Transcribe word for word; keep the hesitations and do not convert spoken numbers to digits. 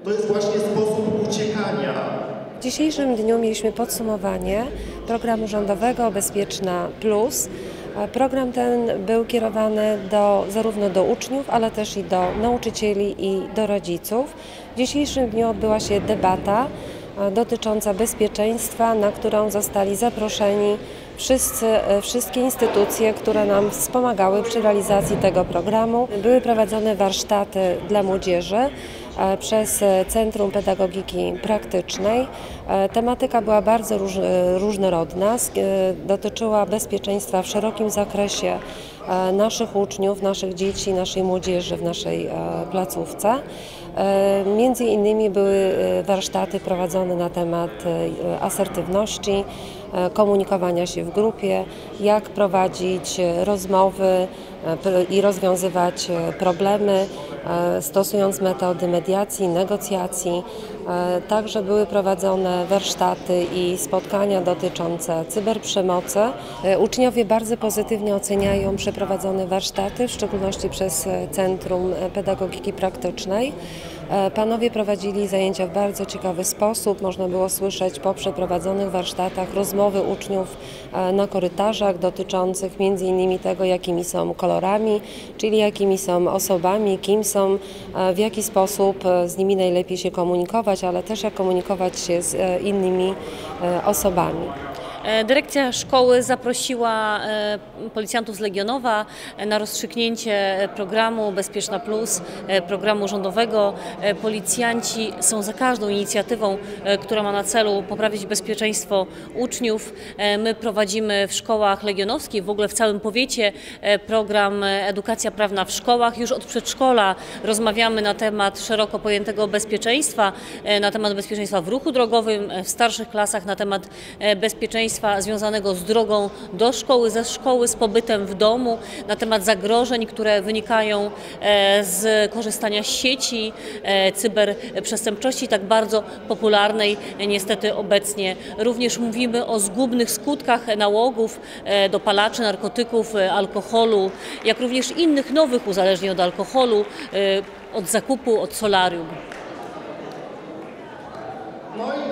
to jest właśnie sposób uciekania. W dzisiejszym dniu mieliśmy podsumowanie programu rządowego Bezpieczna Plus. Program ten był kierowany do, zarówno do uczniów, ale też i do nauczycieli i do rodziców. W dzisiejszym dniu odbyła się debata dotycząca bezpieczeństwa, na którą zostali zaproszeni wszyscy, wszystkie instytucje, które nam wspomagały przy realizacji tego programu. Były prowadzone warsztaty dla młodzieży przez Centrum Pedagogiki Praktycznej. Tematyka była bardzo róż, różnorodna, dotyczyła bezpieczeństwa w szerokim zakresie naszych uczniów, naszych dzieci, naszej młodzieży w naszej placówce. Między innymi były warsztaty prowadzone na temat asertywności, komunikowania się w grupie, jak prowadzić rozmowy i rozwiązywać problemy, stosując metody mediacji, negocjacji. Także były prowadzone warsztaty i spotkania dotyczące cyberprzemocy. Uczniowie bardzo pozytywnie oceniają przeprowadzone warsztaty, w szczególności przez Centrum Pedagogiki Praktycznej. Panowie prowadzili zajęcia w bardzo ciekawy sposób. Można było słyszeć po przeprowadzonych warsztatach rozmowy uczniów na korytarzach dotyczących między innymi tego, jakimi są kolorami, czyli jakimi są osobami, kim są, w jaki sposób z nimi najlepiej się komunikować, ale też jak komunikować się z innymi osobami. Dyrekcja szkoły zaprosiła policjantów z Legionowa na rozstrzygnięcie programu Bezpieczna Plus, programu rządowego. Policjanci są za każdą inicjatywą, która ma na celu poprawić bezpieczeństwo uczniów. My prowadzimy w szkołach legionowskich, w ogóle w całym powiecie, program Edukacja Prawna w szkołach. Już od przedszkola rozmawiamy na temat szeroko pojętego bezpieczeństwa, na temat bezpieczeństwa w ruchu drogowym, w starszych klasach na temat bezpieczeństwa związanego z drogą do szkoły, ze szkoły, z pobytem w domu, na temat zagrożeń, które wynikają z korzystania z sieci, cyberprzestępczości, tak bardzo popularnej niestety obecnie. Również mówimy o zgubnych skutkach nałogów, dopalaczy, narkotyków, alkoholu, jak również innych nowych uzależnień od alkoholu, od zakupu, od solarium. No i